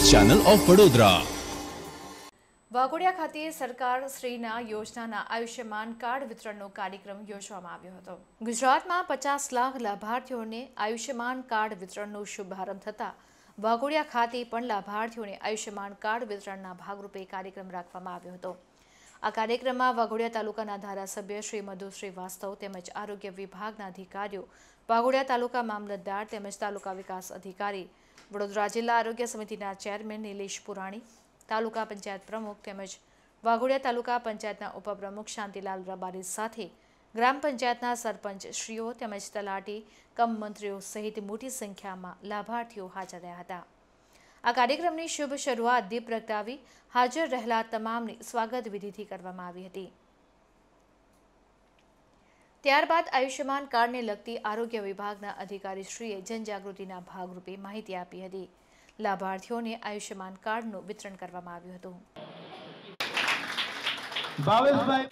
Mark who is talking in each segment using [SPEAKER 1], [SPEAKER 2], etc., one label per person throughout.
[SPEAKER 1] News channel of Vadodara.
[SPEAKER 2] Waghodia ખાતે સરકાર શ્રીના યોજનાના આયુષ્યમાન કાર્ડ વિતરણનો કાર્યક્રમ યોજવામાં આવ્યો હતો। ગુજરાતમાં 50 લાખ લાભાર્થીઓને આયુષ્યમાન કાર્ડ વિતરણનો શુભારંભ થતાં વાઘોડિયા ખાતે પણ લાભાર્થીઓને આયુષ્યમાન કાર્ડ વિતરણના ભાગરૂપે કાર્યક્રમ રાખવામાં આવ્યો હતો। આ કાર્યક્રમમાં વાઘોડિયા તાલુકાના ધારાસભ્ય શ્રી મધુ શ્રીવાસ્તવ તેમજ આરોગ્ય વિભાગના અધિકારીઓ, વાઘોડિયા તાલુકા મામલતદાર તેમજ તાલુકા વિકાસ અધિકારી, વડોદરા જિલ્લા આરોગ્ય સમિતિના ચેરમેન નિલેશ પુરાણી, તાલુકા પંચાયત પ્રમુખ તેમજ વાઘોડિયા તાલુકા પંચાયતના ઉપપ્રમુખ શાંતિલાલ રબારી સાથે ગ્રામ પંચાયતના સરપંચ શ્રીઓ તેમજ તલાટી કમ મંત્રીઓ સહિત મોટી સંખ્યામાં લાભાર્થીઓ હાજર રહ્યા હતા। આ કાર્યક્રમની શુભ શરૂઆત દીપ પ્રગટાવી હાજર રહેલા તમામની સ્વાગત વિધિથી કરવામાં આવી હતી। ત્યારબાદ આયુષ્યમાન કાર્ડને લગતી આરોગ્ય વિભાગના અધિકારીશ્રીએ જનજાગૃતિના ભાગરૂપે માહિતી આપી હતી। લાભાર્થીઓને આયુષ્યમાન કાર્ડનું વિતરણ કરવામાં આવ્યું હતું।
[SPEAKER 3] ભાવેશભાઈ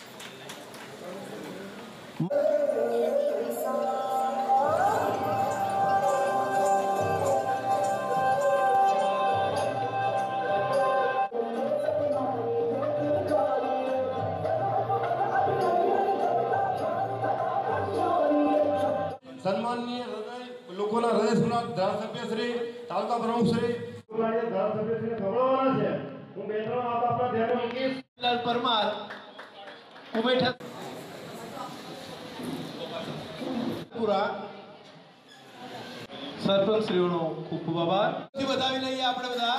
[SPEAKER 4] સન્માનનીય લોકોના હૃદયસુના ધારાસભ્ય શ્રી, તાલુકા પ્રમુખ શ્રી, ધારાસભ્ય શ્રી ખબરવાના છે। હું બે ત્રણ વાત આપના ધ્યાને મૂકીશ।
[SPEAKER 3] લાલ પરમાર ઉમેઠા પૂરા સરપંચ શ્રીઓનો ખૂબ ખૂબ આભાર। વધાવી લઈએ આપણે બધા।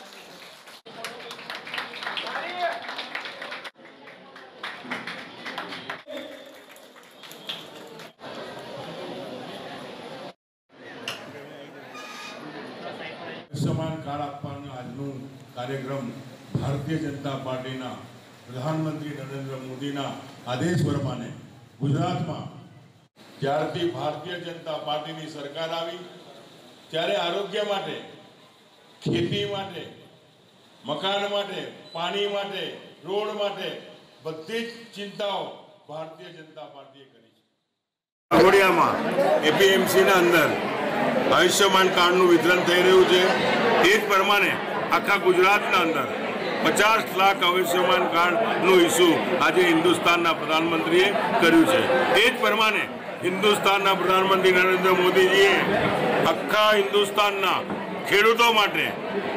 [SPEAKER 5] આયુષ્યમાન કાર્ડ આપવાનો આજનો કાર્યક્રમ ભારતીય જનતા પાર્ટીના પ્રધાનમંત્રી નરેન્દ્ર મોદીના આદેશ પ્રમાણે ગુજરાતમાં જ્યારથી ભારતીય જનતા પાર્ટીની સરકાર આવી ત્યારે આરોગ્ય માટે, ખેતી માટે, મકાન માટે, પાણી માટે, રોડ માટે બધી જ ચિંતાઓ ભારતીય જનતા પાર્ટીએ કરી છે। વાઘોડિયામાં એપીએમસીના અંદર આયુષ્યમાન કાર્ડનું વિતરણ થઈ રહ્યું છે। એ જ પ્રમાણે આખા ગુજરાતના અંદર 50 લાખ આયુષ્યમાન કાર્ડનું ઇસ્યુ આજે હિન્દુસ્તાનના પ્રધાનમંત્રીએ કર્યું છે। એ જ પ્રમાણે હિન્દુસ્તાનના પ્રધાનમંત્રી નરેન્દ્ર મોદીજીએ આખા હિન્દુસ્તાનના ખેડૂતો માટે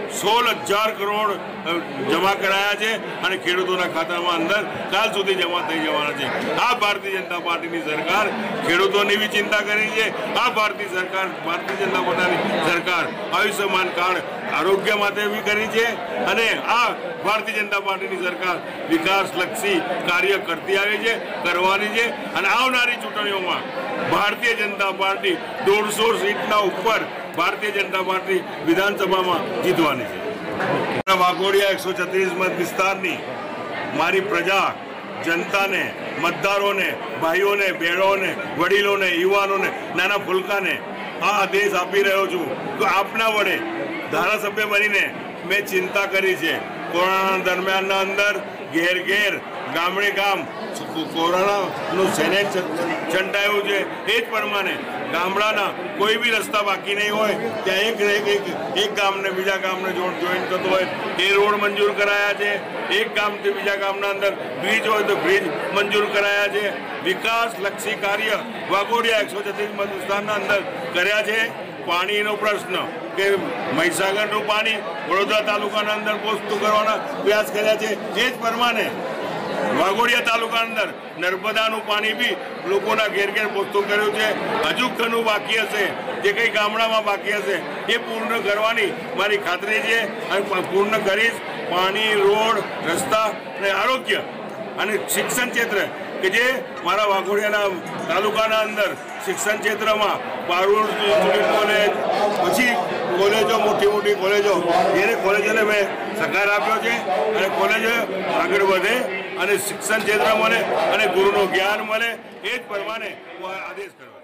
[SPEAKER 5] 16,000 કરોડ જમા કરાયા છે અને ખેડૂતોના ખાતામાં અંદર કાલ સુધી જમા થઈ જવાના છે। આ ભારતીય જનતા પાર્ટીની સરકાર ખેડૂતોની બી ચિંતા કરી છે। આ ભારતીય જનતા પાર્ટીની સરકાર આયુષ્યમાન કાર્ડ આરોગ્ય માટે બી કરી છે અને આ ભારતીય જનતા પાર્ટીની સરકાર વિકાસલક્ષી કાર્ય કરતી આવી છે, કરવાની છે અને આવનારી ચૂંટણીઓમાં ભારતીય જનતા પાર્ટી 150 સીટના ઉપર ભારતીય જનતા પાર્ટી વિધાનસભામાં જીતવાની છે। વાઘોડિયા 136 મત વિસ્તારની મારી પ્રજા, જનતાને, મતદારોને, ભાઈઓને, બહેનોને, વડીલોને, યુવાનોને, નાના ફૂલકાને આ આદેશ આપી રહ્યો છું કે આપના વડે ધારાસભ્ય બનીને મેં ચિંતા કરી છે। કોરોના દરમિયાનના અંદર ઘેર ઘેર, ગામડે ગામ કોરોનાનું સેનેટ છંટાયું છે। એ જ પ્રમાણે ગામડાના કોઈ બી રસ્તા બાકી નહીં હોય ત્યાં એક ગામને બીજા ગામને જોઈન થતો હોય એ રોડ મંજૂર કરાયા છે। એક ગામથી બીજા ગામના અંદર બ્રિજ હોય તો બ્રિજ મંજૂર કરાયા છે। વિકાસલક્ષી કાર્ય વાઘોડિયા 136 મત વિસ્તારના અંદર કર્યા છે। પાણીનો પ્રશ્ન કે મહીસાગરનું પાણી વડોદરા તાલુકાના અંદર પહોંચતું કરવાના પ્રયાસ કર્યા છે। એ જ પ્રમાણે વાઘોડિયા તાલુકા અંદર નર્મદાનું પાણી બી લોકોના ઘેર ઘેર પહોંચતું કર્યું છે। હજુ ઘણું બાકી હશે, જે કંઈ ગામડામાં બાકી હશે એ પૂર્ણ કરવાની મારી ખાતરી છે અને પૂર્ણ કરીશ। પાણી, રોડ, રસ્તા અને આરોગ્ય અને શિક્ષણ ક્ષેત્ર કે જે મારા વાઘોડિયાના તાલુકાના અંદર શિક્ષણ ક્ષેત્રમાં પારુલ કોલેજ, પછી કોલેજો, મોટી મોટી કોલેજો, એને કોલેજોને મેં સહકાર આપ્યો છે અને કોલેજો આગળ વધે અને શિક્ષણ ક્ષેત્ર મળે અને ગુરુનું જ્ઞાન મળે એ જ પ્રમાણે હું આદેશ કર્યો।